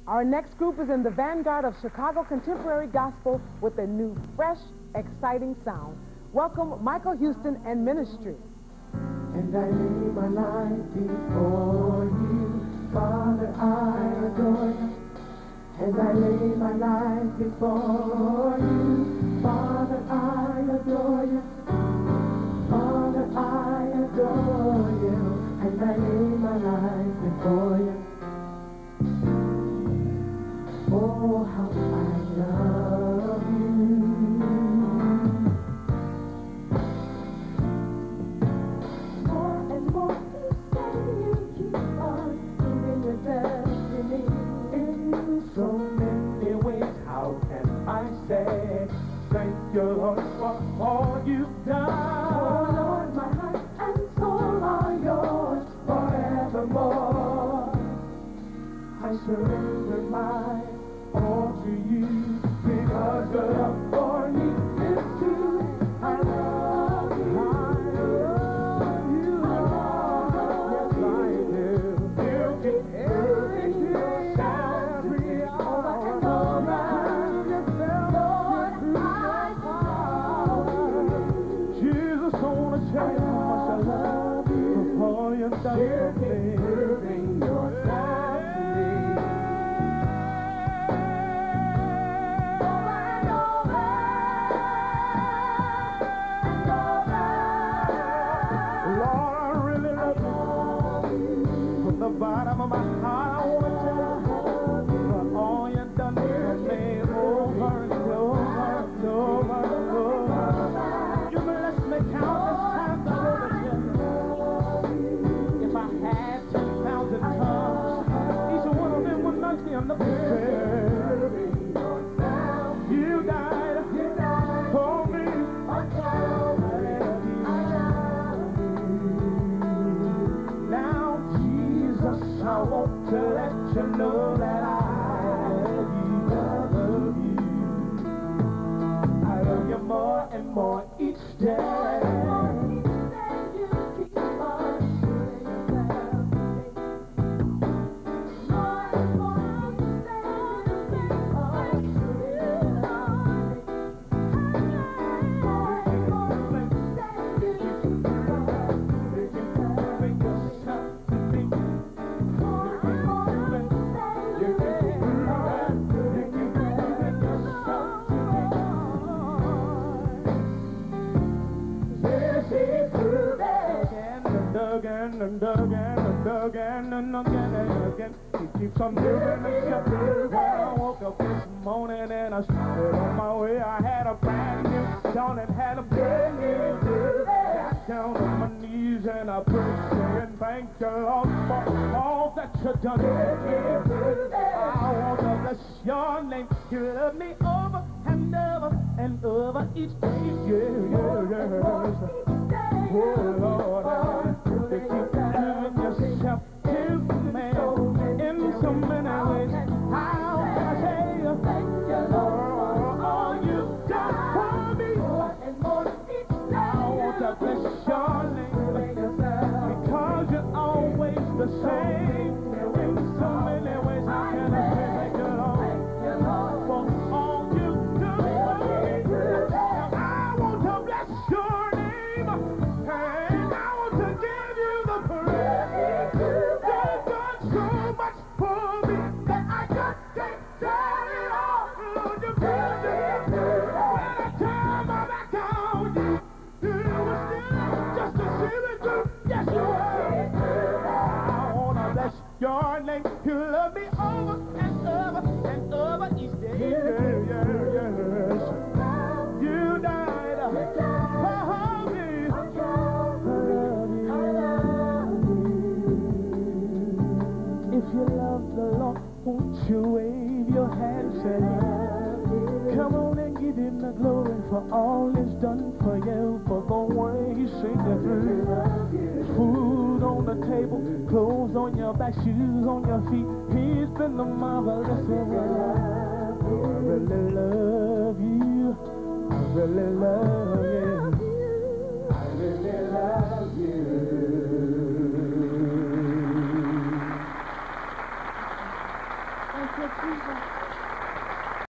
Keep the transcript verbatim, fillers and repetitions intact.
Our next group is in the vanguard of Chicago contemporary gospel with a new, fresh, exciting sound. Welcome Michael Houston and Ministry. And I lay my life before you, Father, I adore you. And I lay my life before you, Father, I adore you. Father, I adore you. And I lay my life before you. Oh, how I love you. More and more you say you keep on doing your best to me. In so many ways, how can I say thank you, Lord, for all you've done? Oh, Lord, my heart and soul are yours forevermore. I surrender my all to you, because your love for me is true. I love you. I love you. I love you. Yes, I do. You keep proving yourself every hour and over. Lord, I love you. Jesus, I want to tell you how much I love you. For all you've done for me. You keep proving yourself to me. The bottom of my heart, I want to tell you for all you've done for me, over and over and over and over. You blessed me countless times over again. If I had ten thousand tongues, each one of them would not be enough to say you died for me. I want to let you know that I love you, I love you. I love you more and more each day. Again and again and again and again and again. He keeps on moving and shifting. I woke up this morning and I started on my way. I had a brand new dawn and had a brand new day. Got down on my knees and I prayed, saying thank you, Lord, for all that you've done for me. I want to bless your name. You love me over and over and over each day. Yeah, yeah, yeah. Oh, Lord, I to keep giving yourself to me in so many ways. How can I say thank you, Lord, for all you've done for me? I want to bless your name because you're always the same in so many ways. How can I say thank you, Lord, for all you've done for me? I want to bless your name. And I want to give you the praise. You've done so much for me that I just can't tell it all. Lord, you've done it. When I turn my back on you, you were still just to see me through. Yes, you were. I want to bless your name. You love me over and over and over each day. Yeah, yeah, yes. You died for me. If you love the Lord, won't you wave your hands and come on and give him the glory for all he's done for you, for the way he seen you through. Food on the table, clothes on your back, shoes on your feet. He's been the marvelous one. I really love you. I really love you. I really love you. Thank you, Jesus.